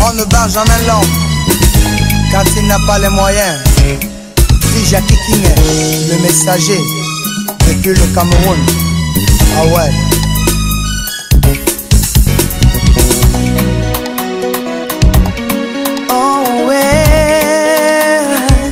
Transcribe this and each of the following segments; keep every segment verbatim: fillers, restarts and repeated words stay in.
On ne bat jamais l'homme quand il n'a pas les moyens. Si Jackie King, le messager depuis le Cameroun. Ah ouais. Oh ouais.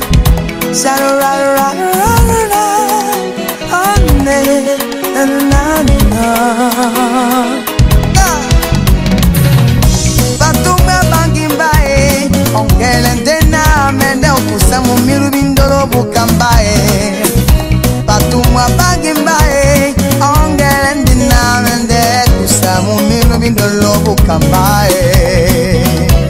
Batumba bangimbae, ongelendena mende okusamu mirubindolo bukambae. Batumba bangimbae, ongelendena mende okusamu mirubindolo bukambae.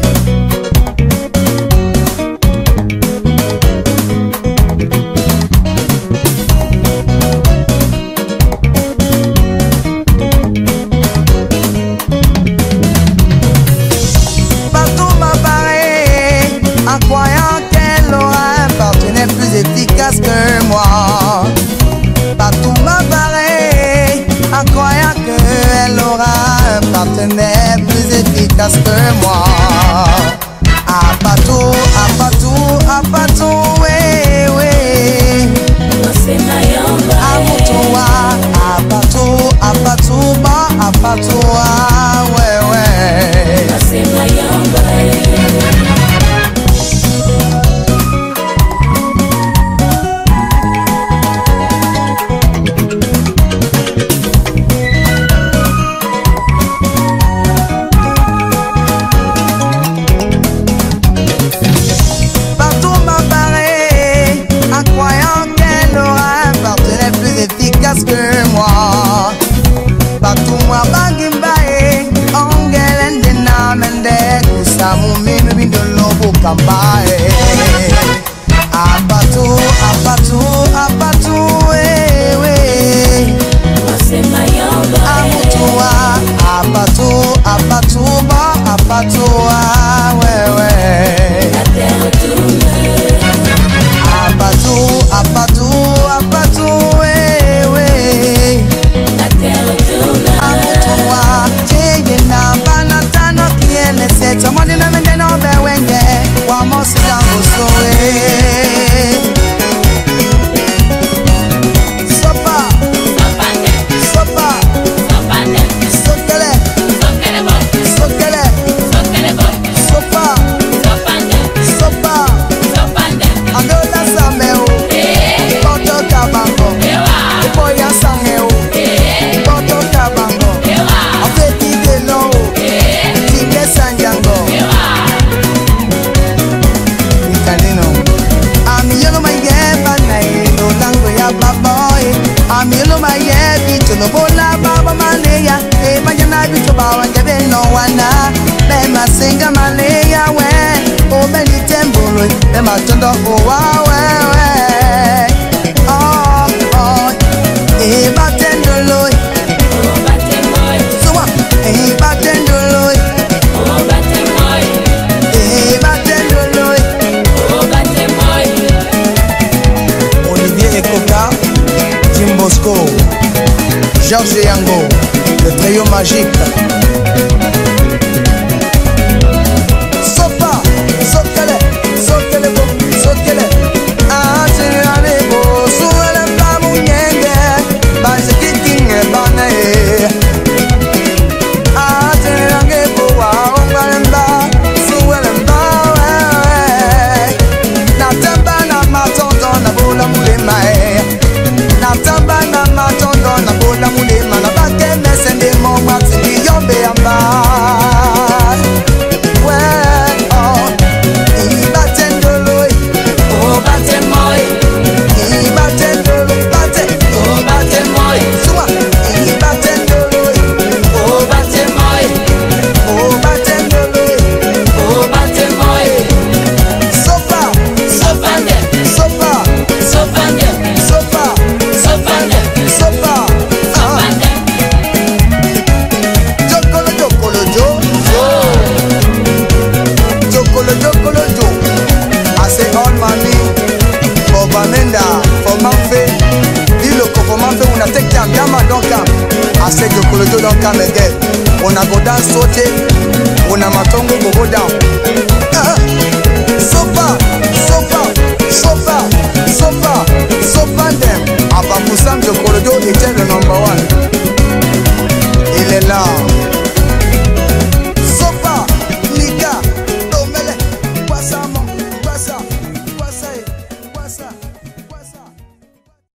Efficace que moi, partout m'a pareil, en croyant qu'elle aura un partenaire plus efficace que moi. À partout, à partout, à partout, oui, oui. À Moutoua, à partout, à partout, bah, à partout, ah, ouais, ouais. Que moi, partout moi bangimbae, ongelendena mende kusamu mimi bindolo bukambae. A partout, a partout, a partout, eh oui. A Moutoua, a partout, a partout, bah, a partout, ah ouais ouais. A partout, a partout, a partout, eh. Somebody na mende no be wenge wa mosi dango so eh. Sopa Sopa Sokele Sokele Sopa Sopa Andola sameo Poto kabango Ipoya sameo Poto kabango Afeti gelo Tige sanjango Amilo maye bicho no bola baba maleya e majana bicho bawa jebe no wana be masinga maleya we o beli tembolo be matondo o wa we we oh oh e batendolo o batemoy soa e batendolo o batemoy e batendolo o batemoy Olivier Ekoka Bosco, Georges Yango, le trio magique. Sopa, sokele, sokele bo, sokele. Ah, c'est un ego, sur le plat mounyenge, bah c'est qui qui n'est pas né. Ah, c'est un ego, ah, on va l'emba, sur l'emba, ouais, ouais. Na tamba na matonton na bola moulemae. Na tamba na matondo na bola mulema na bake mesende mo matili yombe amba. Ouais, oh, i batendolo, oh batemoy, i batendolo, bate, oh batemoy, suma, i batendolo, oh batemoy, oh batendolo, oh batemoy. Sofa, sofande, sofa, sofande, sofa. Sopa, ah. Jokolo jokolo jo, jokolo jokolo jo. I say all money for Bamenda, for Manfe. Iloko for Manfe, una take time, yama don't come. I say jokolo jo don't come again. Una go down sote, una matongo go go down. est là.